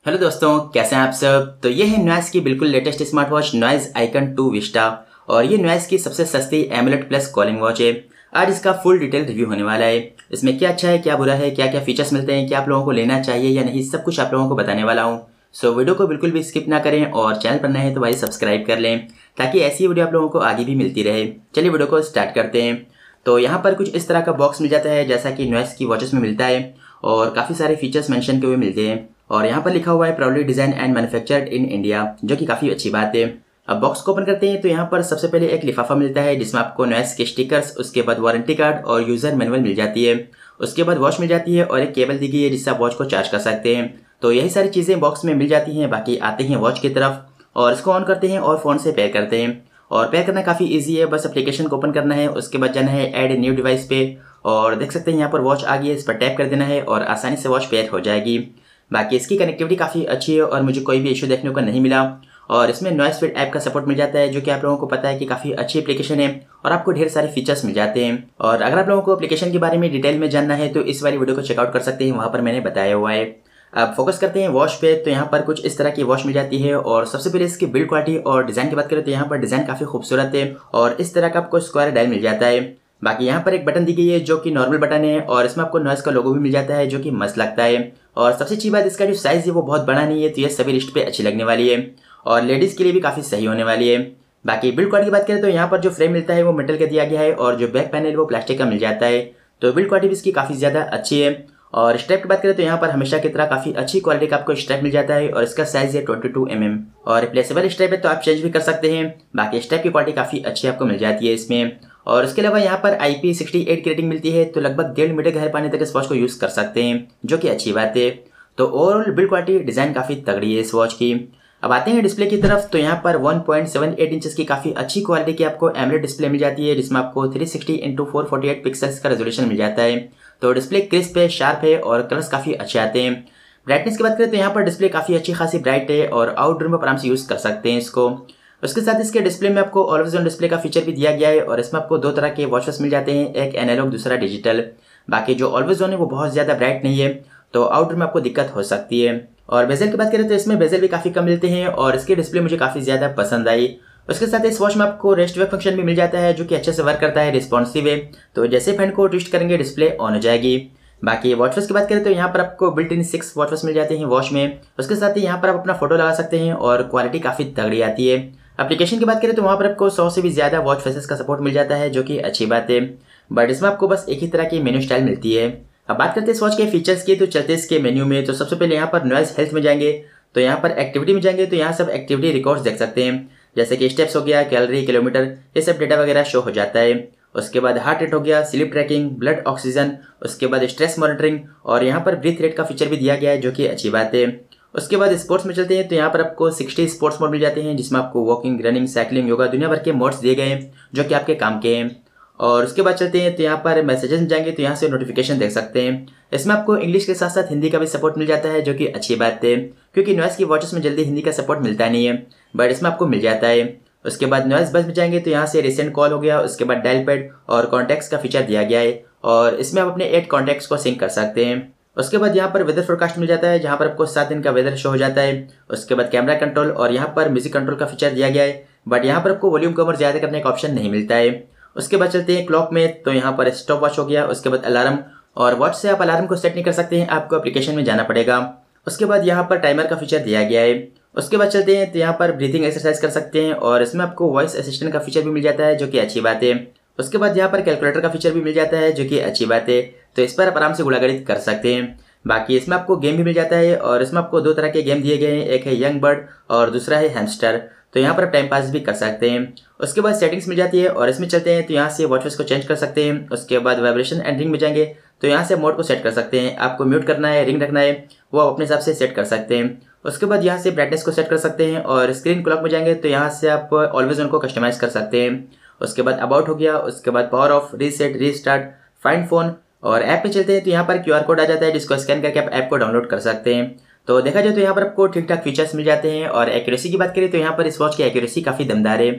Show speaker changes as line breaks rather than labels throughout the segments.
Hello दोस्तों, कैसे हैं आप सब। तो ये है नॉइस की बिल्कुल latest smart watch Noise Icon 2 Vista और ये नॉइस की सबसे सस्ती एमुलेट प्लस कॉलिंग वॉच है। आज इसका फुल डिटेल रिव्यू होने वाला है। इसमें क्या अच्छा है, क्या बुरा है, क्या क्या फीचर्स मिलते हैं, क्या आप लोगों को लेना चाहिए या नहीं, सब कुछ आप लोगों को बताने वाला हूँ। सो वीडियो को बिल्कुल भी स्किप ना करें और चैनल पर नए हैं तो भाई सब्सक्राइब कर लें ताकि ऐसी वीडियो आप लोगों को आगे भी मिलती रहे। चलिए वीडियो को स्टार्ट करते हैं। तो यहाँ पर कुछ इस तरह का बॉक्स मिल जाता है जैसा कि नॉइस की वॉचेस में मिलता है और काफ़ी सारे फीचर्स मेंशन किए हुए मिलते हैं और यहाँ पर लिखा हुआ है proudly design and manufactured in India, जो कि काफ़ी अच्छी बात है। अब बॉक्स को ओपन करते हैं तो यहाँ पर सबसे पहले एक लिफाफा मिलता है जिसमें आपको नॉइस के स्टिकर्स, उसके बाद वारंटी कार्ड और यूजर मैनुअल मिल जाती है। उसके बाद वॉच मिल जाती है और एक केबल दी गई है जिससे आप वॉच को चार्ज कर सकते हैं। तो यही सारी चीज़ें बॉक्स में मिल जाती हैं। बाकी आते हैं वॉच की तरफ और इसको ऑन करते हैं और फ़ोन से पेयर करते हैं और पेयर करना काफ़ी ईजी है। बस एप्लीकेशन को ओपन करना है, उसके बाद जाना है ऐड न्यू डिवाइस पे और देख सकते हैं यहाँ पर वॉच आ गई है। इस पर टैप कर देना है और आसानी से वॉच पेयर हो जाएगी। बाकी इसकी कनेक्टिविटी काफ़ी अच्छी है और मुझे कोई भी इशू देखने को नहीं मिला और इसमें नॉइस फिट ऐप का सपोर्ट मिल जाता है, जो कि आप लोगों को पता है कि काफ़ी अच्छी एप्लीकेशन है और आपको ढेर सारे फीचर्स मिल जाते हैं। और अगर आप लोगों को एप्लीकेशन के बारे में डिटेल में जानना है तो इस वाली वीडियो को चेकआउट कर सकते हैं, वहाँ पर मैंने बताया हुआ है। अब फोकस करते हैं वॉच पे। तो यहाँ पर कुछ इस तरह की वॉच मिल जाती है और सबसे पहले इसकी बिल्ड क्वालिटी और डिज़ाइन की बात करें तो यहाँ पर डिज़ाइन काफ़ी खूबसूरत है और इस तरह का आपको स्क्वायर डायल मिल जाता है। बाकी यहाँ पर एक बटन दी गई है जो कि नॉर्मल बटन है और इसमें आपको नॉइस का लोगो भी मिल जाता है जो कि मस्त लगता है। और सबसे अच्छी बात, इसका जो साइज़ है वो बहुत बड़ा नहीं है, तो ये सभी रिस्ट पे अच्छी लगने वाली है और लेडीज़ के लिए भी काफ़ी सही होने वाली है। बाकी बिल्ड क्वालिटी की बात करें तो यहाँ पर जो फ्रेम मिलता है वो मेटल का दिया गया है और जो बैक पैनल वो प्लास्टिक का मिल जाता है। तो बिल्ड क्वालिटी भी इसकी काफ़ी ज़्यादा अच्छी है। और स्ट्रैप की बात करें तो यहाँ पर हमेशा की तरह काफ़ी अच्छी क्वालिटी का आपको स्ट्रैप मिल जाता है और इसका साइज है 22 mm और रिप्लेसेबल स्ट्रैप है तो आप चेंज भी कर सकते हैं। बाकी स्ट्रैप की क्वालिटी काफ़ी अच्छी आपको मिल जाती है इसमें। और इसके अलावा यहाँ पर IP68 की रेटिंग मिलती है, तो लगभग 1.5 मीटर गहरे पानी तक इस वॉच को यूज़ कर सकते हैं, जो कि अच्छी बात है। तो ओवरऑल बिल्ड क्वालिटी डिज़ाइन काफ़ी तगड़ी है इस वॉच की। अब आते हैं डिस्प्ले की तरफ। तो यहाँ पर 1.78 इंचेस की काफ़ी अच्छी क्वालिटी की आपको एमोलेड डिस्प्ले मिल जाती है जिसमें आपको 360x448 पिक्सल्स का रेजोल्यूशन मिल जाता है। तो डिस्प्ले क्रिस्प है, शार्प है और कलर्स काफ़ी अच्छे आते हैं। ब्राइटनेस की बात करें तो यहाँ पर डिस्प्ले काफ़ी अच्छी खासी ब्राइट है और आउटडोर में आराम से यूज़ कर सकते हैं इसको। उसके साथ इसके डिस्प्ले में आपको ऑलवेज ऑन डिस्प्ले का फीचर भी दिया गया है और इसमें आपको दो तरह के वॉचेस मिल जाते हैं, एक एनालॉग दूसरा डिजिटल। बाकी जो ऑलवेज ऑन है वो बहुत ज़्यादा ब्राइट नहीं है, तो आउटडोर में आपको दिक्कत हो सकती है। और बेजल की बात करें तो इसमें बेजल भी काफ़ी कम मिलते हैं और इसकी डिस्प्ले मुझे काफ़ी ज़्यादा पसंद आई। उसके साथ इस वॉच में आपको रेस्ट वेक फंक्शन भी मिल जाता है जो कि अच्छे से वर्क करता है, रिस्पॉन्सिव है। तो जैसे फैन को ट्विस्ट करेंगे डिस्प्ले ऑन हो जाएगी। बाकी वॉच फेस की बात करें तो यहाँ पर आपको बिल्ट इन 6 वॉच फेस मिल जाते हैं वॉच में। उसके साथ ही यहाँ पर आप अपना फोटो लगा सकते हैं और क्वालिटी काफ़ी तगड़ी आती है। एप्लीकेशन की बात करें तो वहाँ पर आपको 100 से भी ज़्यादा वॉच फेसेस का सपोर्ट मिल जाता है, जो कि अच्छी बात है। बट इसमें आपको बस एक ही तरह की मेन्यू स्टाइल मिलती है। अब बात करते हैं इस वॉच के फीचर्स की। तो चलते इसके मेन्यू में। तो सबसे पहले यहाँ पर नॉइस हेल्थ में जाएंगे, तो यहाँ पर एक्टिविटी में जाएंगे तो यहाँ सब एक्टिविटी रिकॉर्ड्स देख सकते हैं, जैसे कि स्टेप्स हो गया, कैलोरी, किलोमीटर, ये सब डेटा वगैरह शो हो जाता है। उसके बाद हार्ट रेट हो गया, स्लीप ट्रैकिंग, ब्लड ऑक्सीजन, उसके बाद स्ट्रेस मॉनिटरिंग और यहाँ पर ब्रीथ रेट का फीचर भी दिया गया है, जो कि अच्छी बात है। उसके बाद स्पोर्ट्स में चलते हैं तो यहाँ पर आपको 60 स्पोर्ट्स मोड मिल जाते हैं जिसमें आपको वॉकिंग, रनिंग, साइकिलिंग, योगा, दुनिया भर के मोड्स दिए गए हैं जो कि आपके काम के हैं। और उसके बाद चलते हैं तो यहाँ पर मैसेजेस में जाएंगे तो यहाँ से नोटिफिकेशन देख सकते हैं। इसमें आपको इंग्लिश के साथ साथ हिंदी का भी सपोर्ट मिल जाता है, जो कि अच्छी बात है क्योंकि नॉइस की वॉचेस में जल्दी हिंदी का सपोर्ट मिलता नहीं है, बट इसमें आपको मिल जाता है। उसके बाद नॉइस बस में जाएंगे तो यहाँ से रिसेंट कॉल हो गया, उसके बाद डायल पैड और कॉन्टैक्ट्स का फीचर दिया गया है और इसमें आप अपने 8 कॉन्टैक्ट्स को सिंक कर सकते हैं। उसके बाद यहाँ पर वेदर फोरकास्ट मिल जाता है जहाँ पर आपको 7 दिन का वेदर शो हो जाता है। उसके बाद कैमरा कंट्रोल और यहाँ पर म्यूजिक कंट्रोल का फीचर दिया गया है, बट यहाँ पर आपको वॉल्यूम कम और ज़्यादा करने का ऑप्शन नहीं मिलता है। उसके बाद चलते हैं क्लॉक में, तो यहाँ पर स्टॉप वॉच हो गया, उसके बाद अलार्म, और वॉच से आप अलार्म को सेट नहीं कर सकते हैं, आपको एप्लीकेशन में जाना पड़ेगा। उसके बाद यहाँ पर टाइमर का फीचर दिया गया है। उसके बाद चलते हैं तो यहाँ पर ब्रीथिंग एक्सरसाइज कर सकते हैं और इसमें आपको वॉइस असिस्टेंट का फीचर भी मिल जाता है, जो कि अच्छी बात है। उसके बाद यहाँ पर कैलकुलेटर का फीचर भी मिल जाता है, जो कि अच्छी बात है, तो इस पर आप आराम से गुणागणित कर सकते हैं। बाकी इसमें आपको गेम भी मिल जाता है और इसमें आपको 2 तरह के गेम दिए गए हैं, एक है यंग बर्ड और दूसरा है हैमस्टर, तो यहाँ पर आप टाइम पास भी कर सकते हैं। उसके बाद सेटिंग्स मिल जाती है और इसमें चलते हैं तो यहाँ से वॉच फेस को चेंज कर सकते हैं। उसके बाद वाइब्रेशन एंड रिंग में जाएंगे तो यहाँ से मोड को सेट कर सकते हैं, आपको म्यूट करना है, रिंग रखना है, वो आप अपने हिसाब से सेट कर सकते हैं। उसके बाद यहाँ से ब्राइटनेस को सेट कर सकते हैं और स्क्रीन क्लॉक में जाएंगे तो यहाँ से आप ऑलवेज ऑन को कस्टमाइज कर सकते हैं। उसके बाद अबाउट हो गया, उसके बाद power off, reset, restart, find phone और ऐप में चलते हैं तो यहाँ पर QR कोड आ जाता है जिसको स्कैन करके आप ऐप को डाउनलोड कर सकते हैं। तो देखा जाए तो यहाँ पर आपको ठीक ठाक फीचर्स मिल जाते हैं। और एक्यूरेसी की बात करें तो यहाँ पर इस वॉच की एक्यूरेसी काफ़ी दमदार है।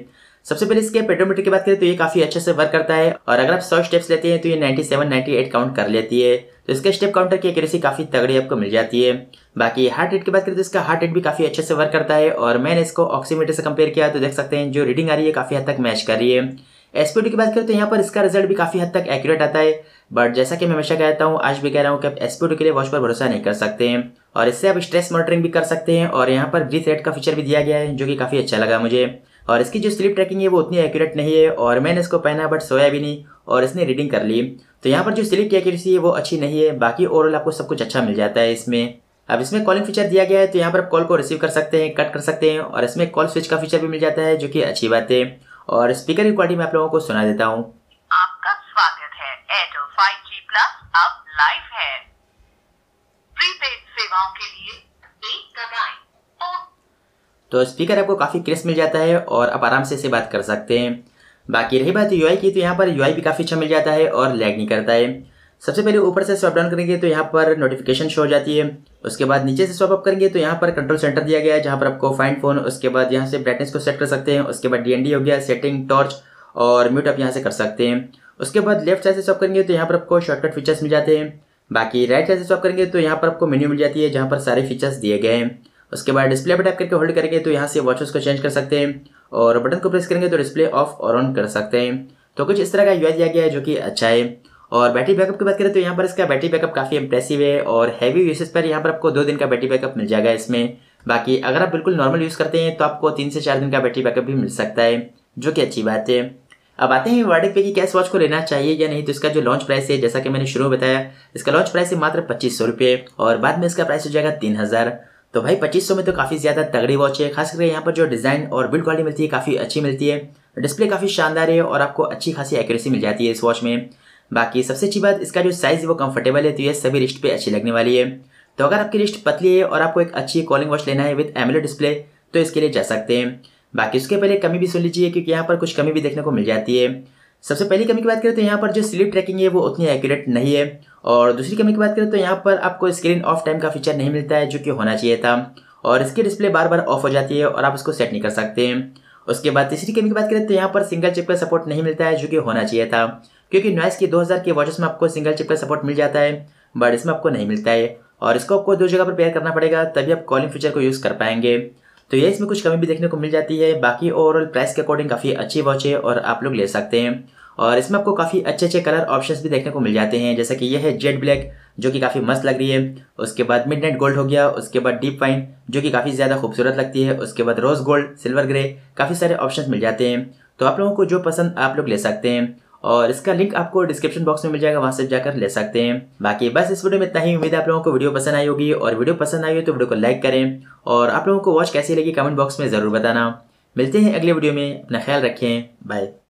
सबसे पहले इसके पेडोमीटर की बात करें तो ये काफी अच्छे से वर्क करता है और अगर आप 100 स्टेप्स लेते हैं तो ये 97-98 काउंट कर लेती है। तो इसके स्टेप काउंटर की एक्यूरेसी काफी तगड़ी आपको मिल जाती है। बाकी हार्ट रेट की बात करें तो इसका हार्ट रेट भी काफी अच्छे से वर्क करता है और मैंने इसको ऑक्सीमीटर से कंपेयर किया तो देख सकते हैं जो रीडिंग आ रही है काफी हद तक मैच कर रही है। एसपीओटी की बात करें तो यहाँ पर इसका रिजल्ट भी काफी हद तक एक्यूरेट आता है, बट जैसा कि मैं हमेशा कहता हूँ आज भी कह रहा हूँ कि आप एसपीओटी के लिए वॉच पर भरोसा नहीं कर सकते हैं और इससे आप स्ट्रेस मॉनिटरिंग भी कर सकते हैं और यहाँ पर ब्रीथ रेट का फीचर भी दिया गया है जो कि काफी अच्छा लगा मुझे। और इसकी जो स्लीप ट्रैकिंग है वो उतनी एक्यूरेट नहीं है और मैंने इसको पहना बट सोया भी नहीं और इसने रीडिंग कर ली, तो यहाँ पर जो स्लीप की एक्यूरेसी है वो अच्छी नहीं है। बाकी ओवरऑल आपको सब कुछ अच्छा मिल जाता है इसमें। अब इसमें कॉलिंग फीचर दिया गया है तो यहाँ पर आप कॉल को रिसीव कर सकते हैं, कट कर सकते हैं और इसमें कॉल स्विच का फीचर भी मिल जाता है जो कि अच्छी बात है। और स्पीकर की क्वालिटी मैं आप लोगों को सुना देता हूँ।
आपका स्वागत है, एयरटेल 5G प्लस अब लाइव है। प्रीपेड सेवाओं के लिए 1 दबाएं।
तो स्पीकर आपको काफी क्रिस्प मिल जाता है और आप आराम से इसे बात कर सकते हैं। बाकी रही बात यूआई की तो यहाँ पर यूआई भी काफी अच्छा मिल जाता है और लैग नहीं करता है। सबसे पहले ऊपर से स्वाइप डाउन करेंगे तो यहाँ पर नोटिफिकेशन शो हो जाती है। उसके बाद नीचे से स्वाइप अप करेंगे तो यहाँ पर कंट्रोल सेंटर दिया गया है जहाँ पर आपको फाइंड फोन, उसके बाद यहाँ से ब्राइटनेस को सेट कर सकते हैं, उसके बाद डीएनडी हो गया, सेटिंग, टॉर्च और म्यूट आप यहाँ से कर सकते हैं। उसके बाद लेफ्ट साइड से स्वाइप करेंगे तो यहाँ पर आपको शॉर्टकट फीचर्स मिल जाते हैं। बाकी राइट साइड से स्वाइप करेंगे तो यहाँ पर आपको मेन्यू मिल जाती है जहाँ पर सारे फीचर्स दिए गए हैं। उसके बाद डिस्प्ले पर टैप करके होल्ड करेंगे तो यहाँ से वॉचेस को चेंज कर सकते हैं और बटन को प्रेस करेंगे तो डिस्प्ले ऑफ और ऑन कर सकते हैं। तो कुछ इस तरह का यूआई दिया गया है जो कि अच्छा है। और बैटरी बैकअप की बात करें तो यहाँ पर इसका बैटरी बैकअप काफी इंप्रेसिव है और हैवी यूसेज पर यहाँ पर आपको 2 दिन का बैटरी बैकअप मिल जाएगा इसमें। बाकी अगर आप बिल्कुल नॉर्मल यूज करते हैं तो आपको 3 से 4 दिन का बैटरी बैकअप भी मिल सकता है जो कि अच्छी बात है। अब आते हैं वर्डिक्ट पे कि क्या इस वॉच को लेना चाहिए या नहीं। तो इसका जो लॉन्च प्राइस है जैसा कि मैंने शुरू में बताया, इसका लॉन्च प्राइस है मात्र 2500 रुपये और बाद में इसका प्राइस हो जाएगा 3000। तो भाई 2500 में तो काफी ज्यादा तगड़ी वॉच है। खास करके यहाँ पर जो डिजाइन और बिल्ड क्वालिटी मिलती है काफी अच्छी मिलती है, डिस्प्ले काफी शानदार है और आपको अच्छी खासी एक्यूरेसी मिल जाती है इस वॉच में। बाकी सबसे अच्छी बात इसका जो साइज है वो कंफर्टेबल है, तो ये सभी रिस्ट पे अच्छी लगने वाली है। तो अगर आपकी रिस्ट पतली है और आपको एक अच्छी कॉलिंग वॉच लेना है विद एमोलेड डिस्प्ले तो इसके लिए जा सकते हैं। बाकी उसके पहले कमी भी सुन लीजिए क्योंकि यहाँ पर कुछ कमी भी देखने को मिल जाती है। सबसे पहली कमी की बात करें तो यहाँ पर जो स्लीप ट्रैकिंग है वो उतनी एक्यूरेट नहीं है और दूसरी कमी की बात करें तो यहाँ पर आपको स्क्रीन ऑफ टाइम का फीचर नहीं मिलता है जो कि होना चाहिए था और इसकी डिस्प्ले बार बार ऑफ हो जाती है और आप उसको सेट नहीं कर सकते हैं। उसके बाद तीसरी कमी की बात करें तो यहाँ पर सिंगल चिप का सपोर्ट नहीं मिलता है जो कि होना चाहिए था, क्योंकि नॉइस की 2000 के वॉचेस में आपको सिंगल चिप का सपोर्ट मिल जाता है बट इसमें आपको नहीं मिलता है और इसको आपको 2 जगह पर पेयर करना पड़ेगा तभी आप कॉलिंग फीचर को यूज़ कर पाएंगे। तो ये इसमें कुछ कमी भी देखने को मिल जाती है। बाकी ओवरऑल प्राइस के अकॉर्डिंग काफ़ी अच्छी वॉच है और आप लोग ले सकते हैं और इसमें आपको काफ़ी अच्छे अच्छे कलर ऑप्शंस भी देखने को मिल जाते हैं, जैसे कि यह है जेट ब्लैक जो कि काफ़ी मस्त लग रही है। उसके बाद मिडनाइट गोल्ड हो गया, उसके बाद डीप वाइन जो कि काफ़ी ज़्यादा खूबसूरत लगती है, उसके बाद रोज गोल्ड, सिल्वर ग्रे, काफ़ी सारे ऑप्शंस मिल जाते हैं। तो आप लोगों को जो पसंद आप लोग ले सकते हैं और इसका लिंक आपको डिस्क्रिप्शन बॉक्स में मिल जाएगा, वहां से जाकर ले सकते हैं। बाकी बस इस वीडियो में इतना ही। उम्मीद है आप लोगों को वीडियो पसंद आई होगी और वीडियो पसंद आई हो तो वीडियो को लाइक करें और आप लोगों को वॉच कैसी लगी कमेंट बॉक्स में ज़रूर बताना। मिलते हैं अगले वीडियो में, अपना ख्याल रखें, बाय।